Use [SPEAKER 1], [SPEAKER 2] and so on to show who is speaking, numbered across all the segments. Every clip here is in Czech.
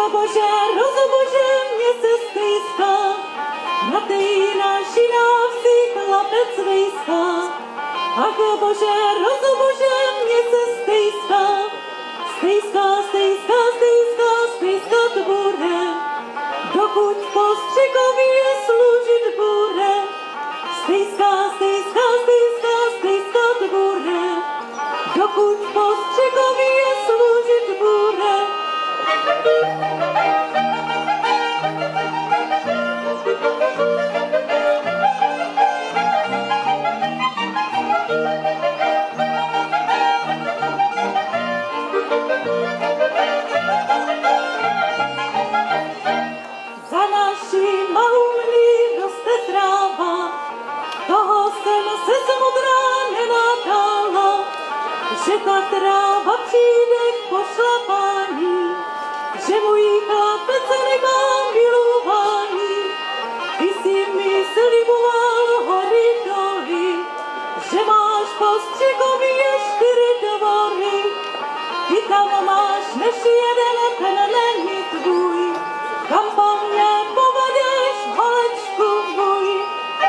[SPEAKER 1] Bože, rozbože mě se stejska, na tej naši návsi chlapec vejska. Ach Bože, rozbože mě se stejska, stejska, stejska, stejska, stejska to bude, dokud postřikově služit bude. Stejska, stejska, stejska, stejska to bude, dokud postřikově služit bude. Za naší malumní roste tráva, toho jsem se modrá nenadala, že ta tráva přijde k pošlapání, že můj chlapec nemá milování. Ty si mi sliboval hory doly, že máš postřikově 4 dvory. Ty tam máš než jeden, ten není tvůj, kam po mně povedeš, holečku můj.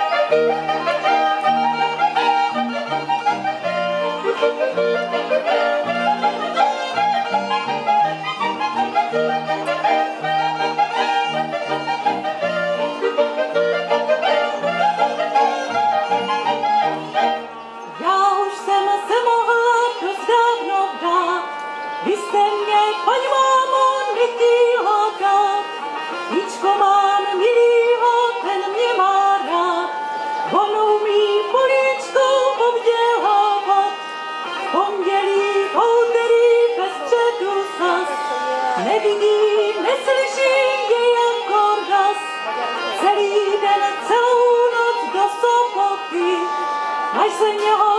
[SPEAKER 1] Já už jsem se mohla dost dávno vdát, vy jste mě, paní mámo, nechtěla dát. Víčko mám milýho, ten mě má rád, on umí políčkou obdělávat. Pondělí, úterý, bez středu zas, nevidím, neslyším je jako raz. Celý den, celou noc do soboty, až se něho